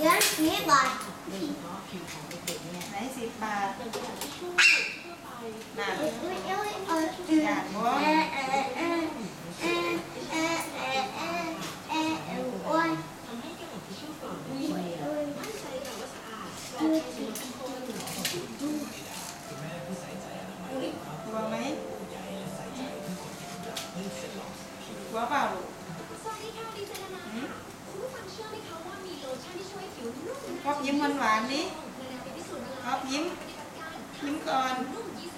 เยอะ10 บาทไหน10 บาทน่ะอยากบ่กลัวไหมกลัวเปล่าลูกพอบยิ้มหวานๆดิพอบยิ้มก่อน